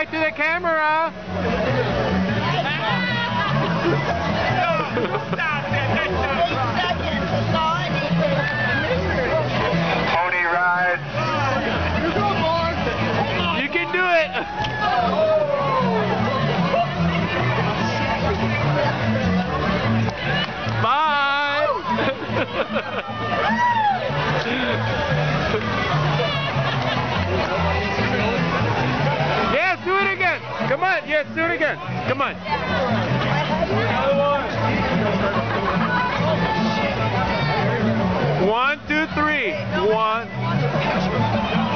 Right to the camera. Pony ride. You can do it. Bye. Yes, do it again. Come on. Yes, do it again. Come on. One, two, three. One.